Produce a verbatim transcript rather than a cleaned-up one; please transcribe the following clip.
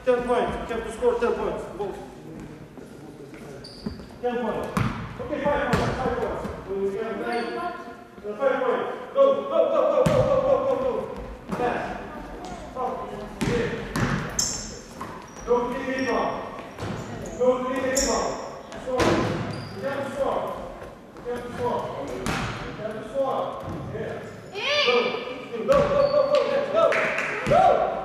ten points. You have to score ten points. Both. ten points. Okay, five points. Five points. We have nine. Uh, five points. Go, go, go, go, go, go, go, go, go. Pass. Stop. Yeah. Don't leave it off. Don't leave it off. Score. You have to score. You have to score. You have to score. Yeah. Go. Go, go, go, go. Let's go. Go.